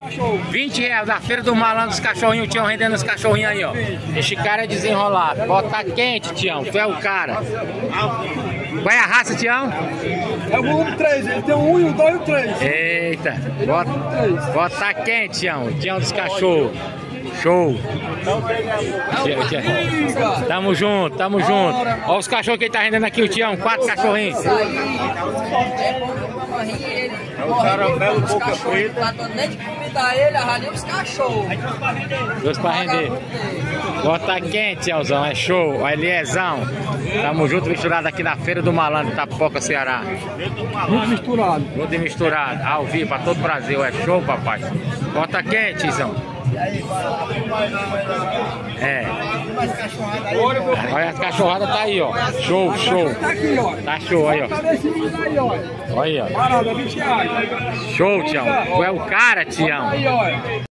R$20 da Feira do Malandro, os cachorrinhos, o Tião rendendo os cachorrinhos aí, ó. Este cara é desenrolado. Bota quente, Tião. Tu é o cara. Qual é a raça, Tião? É o volume 3, ele tem o 1, o 2 e o 3. Eita. Bota quente, Tião. Tião dos cachorros. Show. Tamo junto, tamo junto. Olha os cachorros que ele tá rendendo aqui, o Tião. 4 cachorrinhos. É o caramelo boca preta. Não tô nem de comida ele, arralhei os cachorros. Dois pra render. Bota quente, Tiãozão, é show. Olha, Eliezão. Tamo junto, misturado aqui na Feira do Malandro, Itapoca, Ceará. Muito misturado. Tudo misturado, ao vivo, pra todo o Brasil. É show, papai. Bota quente, Tiãozão. É. Olha, as cachorradas tá aí, ó. Show, show. Tá aqui, ó. Tá show aí, ó. Olha aí, ó. Parada, R$20. Show, Tião. Tu é o cara, Tião. Aí, ó.